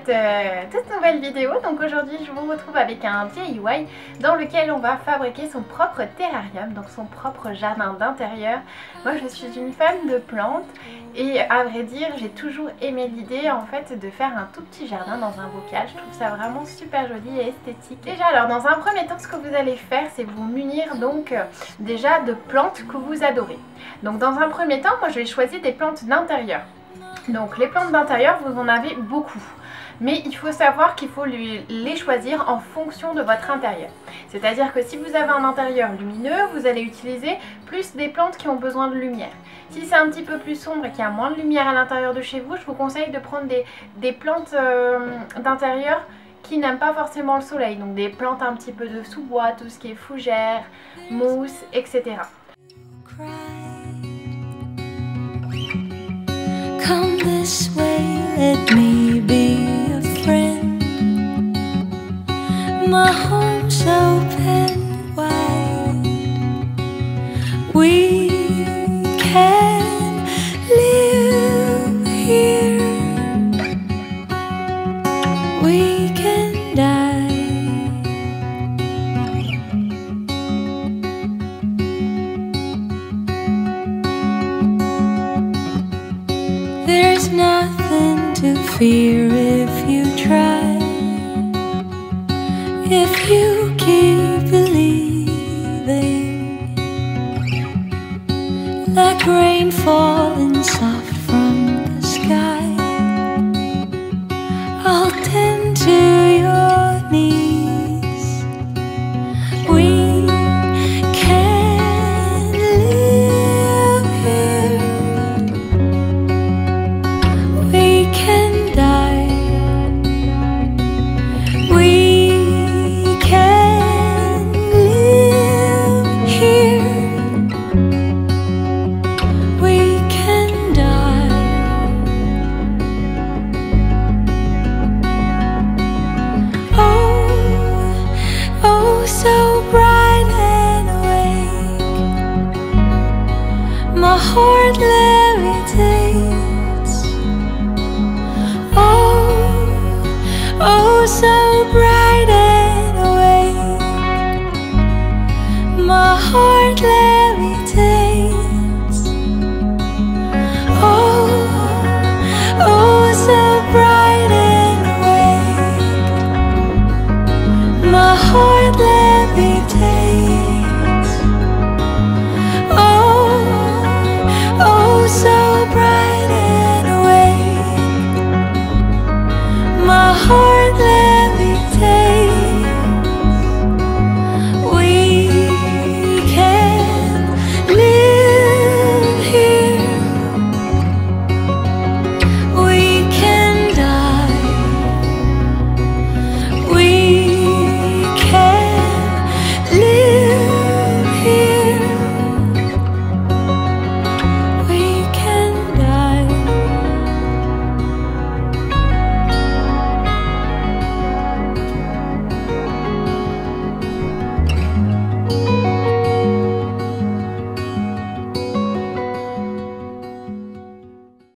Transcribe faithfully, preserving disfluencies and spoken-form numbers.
cette euh, toute nouvelle vidéo. Donc aujourd'hui je vous retrouve avec un D I Y dans lequel on va fabriquer son propre terrarium, donc son propre jardin d'intérieur. Moi je suis une fan de plantes et à vrai dire j'ai toujours aimé l'idée en fait de faire un tout petit jardin dans un bocal. Je trouve ça vraiment super joli et esthétique. Déjà alors dans un premier temps ce que vous allez faire c'est vous munir donc euh, déjà de plantes que vous adorez. Donc dans un premier temps moi je vais choisir des plantes d'intérieur. Donc les plantes d'intérieur vous en avez beaucoup. Mais il faut savoir qu'il faut les choisir en fonction de votre intérieur. C'est-à-dire que si vous avez un intérieur lumineux, vous allez utiliser plus des plantes qui ont besoin de lumière. Si c'est un petit peu plus sombre et qu'il y a moins de lumière à l'intérieur de chez vous, je vous conseille de prendre des, des plantes euh, d'intérieur qui n'aiment pas forcément le soleil. Donc des plantes un petit peu de sous-bois, tout ce qui est fougère, mousse, et cetera. Come this way, let me be a friend. My home's open wide. We can live here. We can die. There's nothing to fear if you try. If you keep believing, like rain falling soft from the sky, I'll tend to your needs. We can live here. We can die. We can live here. We can die. Oh, oh, so bright and awake. My heart levitates. Oh, oh, so bright.